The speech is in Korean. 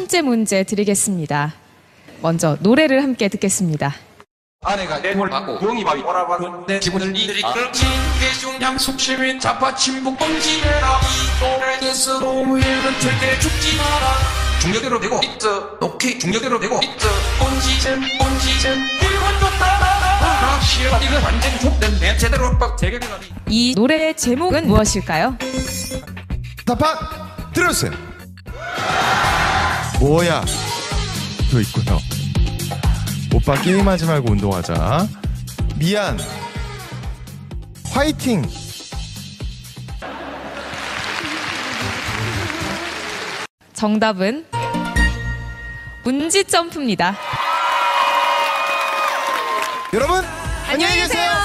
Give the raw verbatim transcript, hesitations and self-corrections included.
번째 문제 드리겠습니다. 먼저 노래를 함께 듣겠습니다. 아내가 뇌물 받고 부엉이 바위 오라봤는데 기분을 이들이끌 진계중량 숙시민 자파 친북 범지해라 이 노래에서 노무현은 절대 죽지 마라 중력대로 되고 있어 오케이 중력대로 되고 있어 온지잼 온지잼 일본 좋다 시어 이거 완전 족된 내 제대로 빡 대결이라니. 이 노래의 제목은 무엇일까요? 답판 들어주세요. 뭐야 또 있고요. 오빠 게임하지 말고 운동하자. 미안. 화이팅. 정답은 문지점프입니다. 여러분 안녕히 계세요.